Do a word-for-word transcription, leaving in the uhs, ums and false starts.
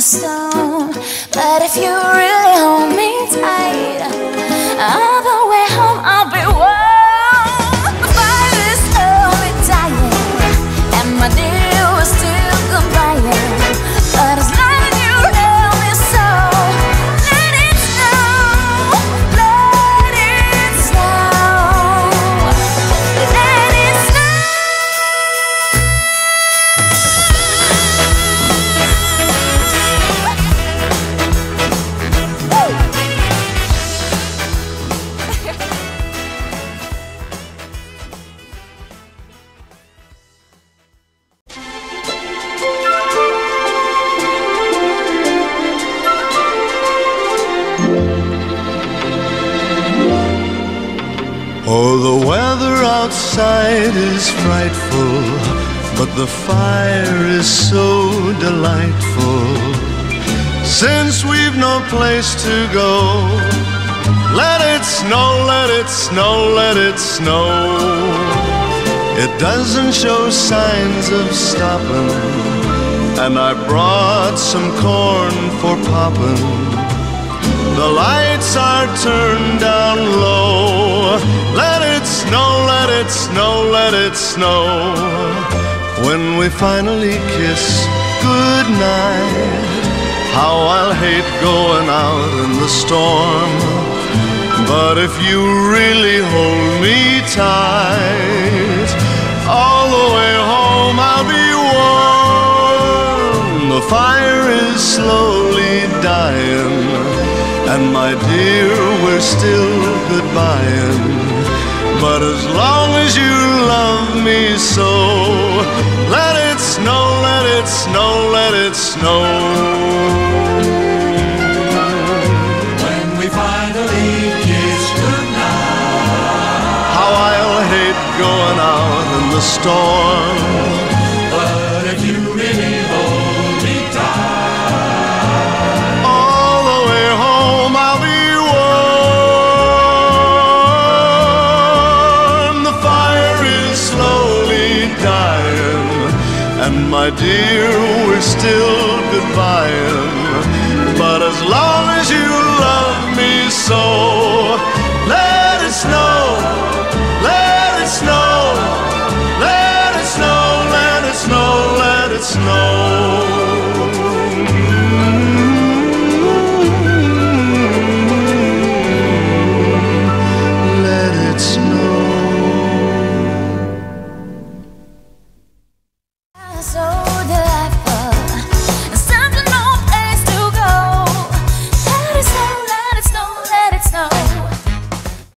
stone. But if you really hold me tight, all the way home I'll be warm. The fire is slowly dying, and my dear, we're still goodbye. But as long as you hold me so, let it snow, let it snow, let it snow. Oh, the weather outside is frightful, but the fire is so delightful. Since we've no place to go, let it snow, let it snow, let it snow. It doesn't show signs of stopping, and I brought some corn for popping. The lights are turned down low. Let it snow, let it snow, let it snow. When we finally kiss goodnight, how I'll hate going out in the storm. But if you really hold me tight, all the way home I'll be warm. The fire is slowly dying, and my dear, we're still goodbying. But as long as you love me so, let it snow, let it snow, let it snow. When we finally kiss goodnight, how I'll hate going out in the storm. but if you really hold me tight, All the way home I'll be warm. The fire is slowly dying, and my dear, we're still goodbying. But as long as you love me so,